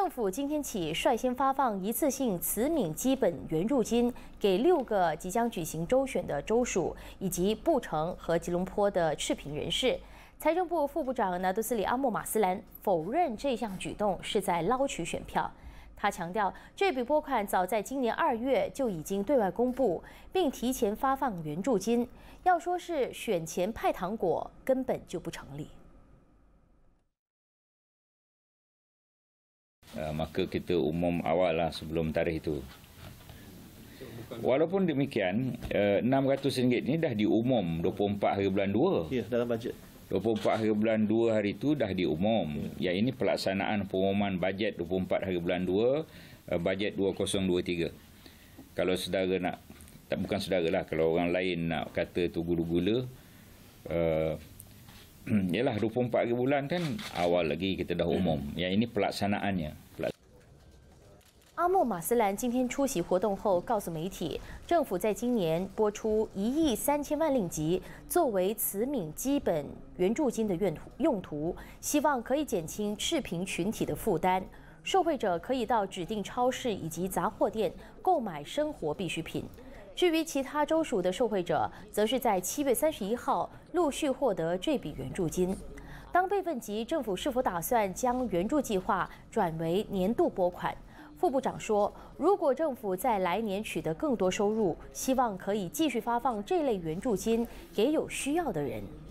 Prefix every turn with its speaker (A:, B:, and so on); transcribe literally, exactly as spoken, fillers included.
A: 政府今天起率先发放一次性慈悯基本援助金给六个即将举行州选的州属以及布城和吉隆坡的赤贫人士。财政部副部长拿督斯里阿莫马斯兰否认这项举动是在捞取选票。他强调，这笔拨款早在今年二月就已经对外公布，并提前发放援助金。要说是选前派糖果，根本就不成立。
B: Uh, maka kita umum awal lah sebelum tarikh itu. Walaupun demikian, uh, enam ratus ringgit ni dah diumum dua puluh empat hari bulan dua.
C: Ya, dalam bajet.
B: dua puluh empat hari bulan dua hari itu dah diumum. Ya, ini pelaksanaan pengumuman bajet dua puluh empat hari bulan dua, uh, bajet dua ribu dua puluh tiga. Kalau saudara nak, tak bukan saudara lah, kalau orang lain nak kata tu gula-gula, uh, yalah dua puluh empat hari bulan kan awal lagi kita dah umum. Yang ini pelaksanaannya.
A: 阿莫马斯兰今天出席活动后，告诉媒体，政府在今年拨出一亿三千万令吉作为慈悯基本援助金的用途，希望可以减轻赤贫群体的负担。受惠者可以到指定超市以及杂货店购买生活必需品。至于其他州属的受惠者，则是在七月三十一号陆续获得这笔援助金。当被问及政府是否打算将援助计划转为年度拨款， 副部长说，如果政府在来年取得更多收入，希望可以继续发放这类援助金给有需要的人。